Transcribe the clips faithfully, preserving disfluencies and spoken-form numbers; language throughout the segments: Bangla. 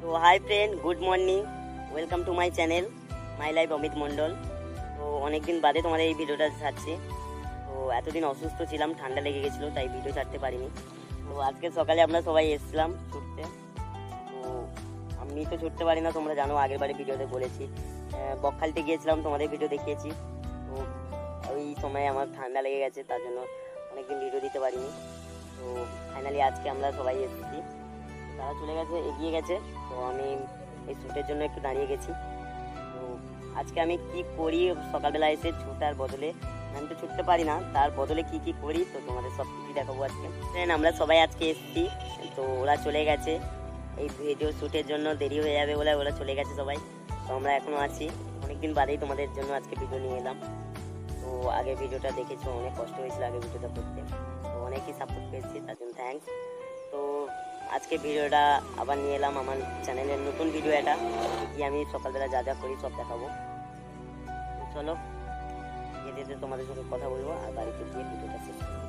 তো hi friend, good morning, welcome to my channel my life Amit Mondal. তো অনেক দিন বাদে তোমাদের এই ভিডিওটা ছাড়ছি। তো এতদিন অসুস্থ ছিলাম, ঠান্ডা লেগে গেছিলো, তাই ভিডিও ছাড়তে পারিনি। তো আজকে সকালে আমরা সবাই এসেছিলাম ছুটতে। তো আমি তো ছুটতে পারি না, তোমরা জানো, আগের বারে ভিডিওতে বলেছি। বকখালিতে গিয়েছিলাম, তোমাদের ভিডিও দেখিয়েছি। তো ওই সময় আমার ঠান্ডা লেগে গেছে, তার জন্য অনেকদিন ভিডিও দিতে পারিনি। তো ফাইনালি আজকে আমরা সবাই এসেছি, তারা চলে গেছে, এগিয়ে গেছে। তো আমি এই শ্যুটের জন্য একটু দাঁড়িয়ে গেছি। তো আজকে আমি কি করি সকালবেলা এসে ছুটার বদলে, আমি তো ছুটতে পারি না, তার বদলে কি কি করি তো তোমাদের সব কিছু দেখাবো আজকে। ফ্রেন্ড, আমরা সবাই আজকে এসেছি, তো ওরা চলে গেছে। এই ভিডিও শ্যুটের জন্য দেরি হয়ে যাবে বলে ওরা চলে গেছে সবাই। তো আমরা এখনও আছি, অনেকদিন বাদেই তোমাদের জন্য আজকে ভিডিও নিয়ে এলাম। তো আগের ভিডিওটা দেখেছো, অনেক কষ্ট হয়েছিল আগের ভিডিওটা করতে। তো অনেকই সাপোর্ট পেয়েছি, তার জন্য থ্যাঙ্কস। তো আজকে ভিডিওটা আবার নিয়ে এলাম আমার চ্যানেলের নতুন ভিডিও। এটা কি আমি সকালবেলা যা যা করি সব দেখাবো। চলো যেতে যেতে তোমাদের সঙ্গে কথা বলবো আর বাড়িতে গিয়ে ভিডিওটা শেষ করবো।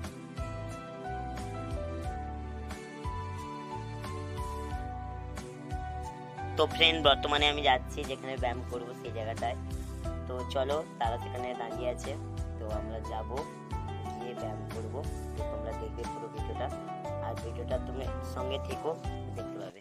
তো ফ্রেন্ড, বর্তমানে আমি যাচ্ছি যেখানে ব্যায়াম করবো সেই জায়গাটায়। তো চলো, তারা সেখানে দাঁড়িয়ে আছে, তো আমরা যাব, গিয়ে ব্যায়াম করবো। তো তোমরা দেখবে পুরো ভিডিওটা, আর ভিডিওটা তুমি সঙ্গে থেকো, দেখতে পাবে।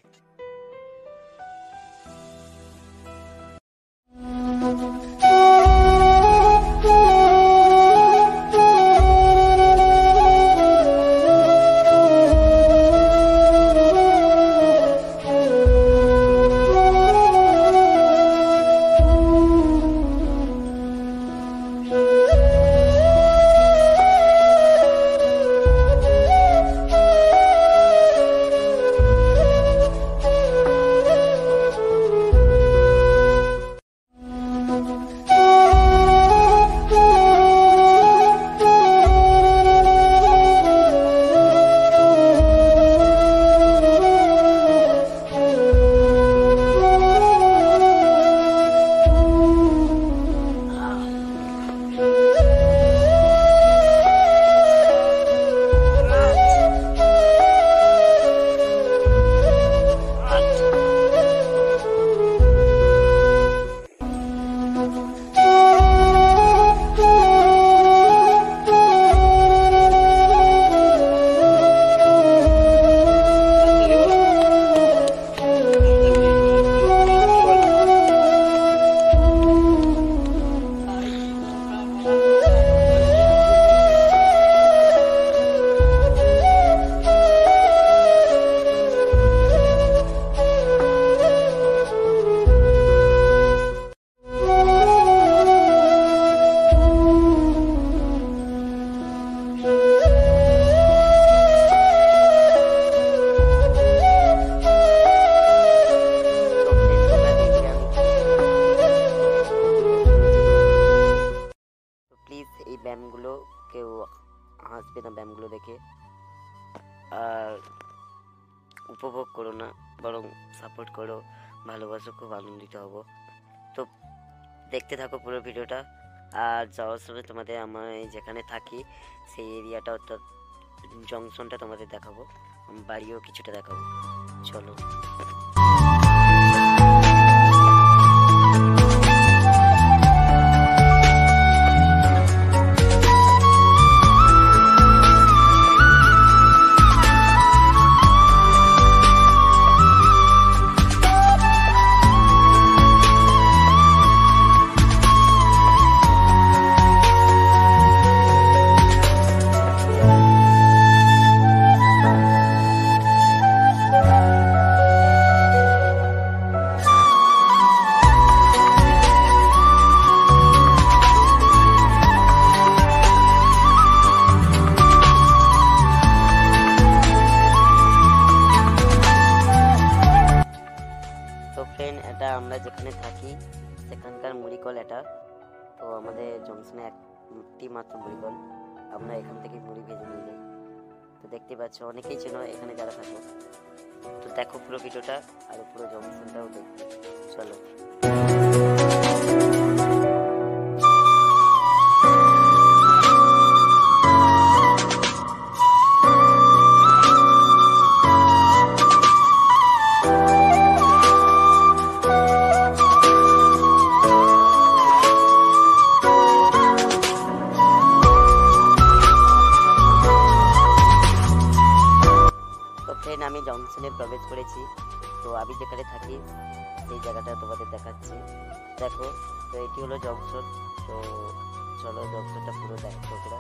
এই ব্যায়ামগুলো কেউ হাসবে না, ব্যায়ামগুলো দেখে, আর উপভোগ করো না, বরং সাপোর্ট করো, ভালোবাসো, খুব আনন্দিত হব। তো দেখতে থাকো পুরো ভিডিওটা। আর যাওয়ার সময় তোমাদের আমার যেখানে থাকি সেই এরিয়াটা, অর্থাৎ জংশনটা তোমাদের দেখাবো, বাড়িও কিছুটা দেখাবো। চলো। ফ্রেন্ড, এটা আমরা যেখানে থাকি সেখানকার মুড়িকল এটা। তো আমাদের জংশনে একটি মাত্র মুড়িকল, আমরা এখান থেকে মুড়ি ভেজে নিয়ে যাই। তো দেখতে পাচ্ছ অনেকেই চেনো এখানে যারা থাকো। তো দেখো পুরো ভিডিওটা, আর পুরো জংশনটাও দেখো। চলো। জংশনে প্রবেশ করেছি। তো আমি যেখানে থাকি সেই জায়গাটা তোমাদের দেখাচ্ছি, দেখো। তো এটি হলো জংশন। তো চলো জংশনটা পুরো দেখো তোমরা।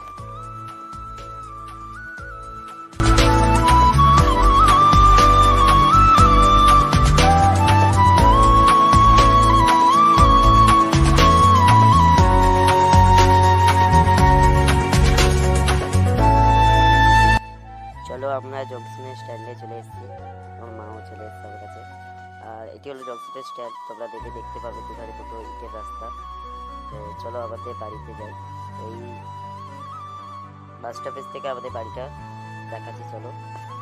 চলো আমরা জংশনের স্ট্যান্ডে চলে এসেছি, আমার মাও চলে এসেছে আমার কাছে। আর এটি হলো জংশনের স্ট্যান্ড, তোমরা দেখে দেখতে পাবে দুধারে দুটো ইটের রাস্তা। তো চলো আমাদের বাড়িতে যাই। এই বাস স্টপেজ থেকে আমাদের বাড়িটা দেখাচ্ছি, চলো।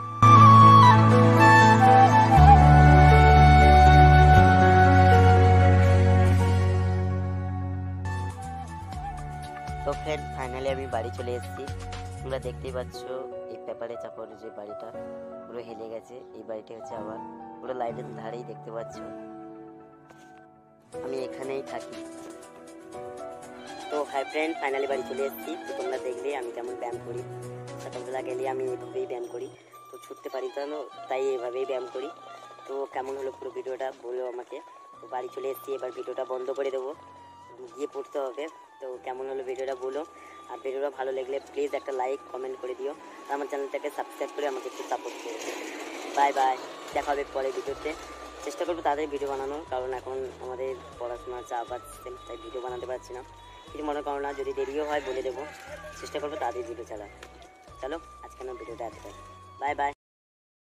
তো ফ্রেন্ড ফাইনালি আমি বাড়ি চলে এসেছি। তোমরা দেখতেই পাচ্ছ এই পেপারে চাপড় যে বাড়িটা পুরো হেলে গেছে, এই বাড়িটা হচ্ছে আমার, পুরো লাইটের ধারেই দেখতে পাচ্ছ। আমি এখানেই থাকি। তো হাই ফ্রেন্ড ফাইনালি বাড়ি চলে এসেছি। তো তোমরা দেখলে আমি কেমন ব্যায়াম করি। সকালবেলা গেলে আমি এইভাবেই ব্যায়াম করি, তো ছুটতে পারি তো তাই এইভাবেই ব্যায়াম করি। তো কেমন হলো পুরো ভিডিওটা বলো আমাকে। তো বাড়ি চলে এসেছি, এবার ভিডিওটা বন্ধ করে দেবো, গিয়ে পড়তে হবে। তো কেমন হলো ভিডিওটা বলো, আর ভিডিওটা ভালো লাগলে প্লিজ একটা লাইক কমেন্ট করে দিও, আর আমার চ্যানেলটাকে সাবস্ক্রাইব করে আমাকে একটু সাপোর্ট করো। বাই বাই, দেখা হবে পরে ভিডিওতে। চেষ্টা করবো তাড়াতাড়ি ভিডিও বানানোর, কারণ এখন আমাদের পড়াশোনার চাপ আছে, তাই ভিডিও বানাতে পারছি না। কিছু মনে করো না, যদি দেরিও হয় বলে দেবো, চেষ্টা করবো তাড়াতাড়ি ভিডিও ছাড়া। চলো আজকে আমার ভিডিওটা এতটাই, বাই বাই।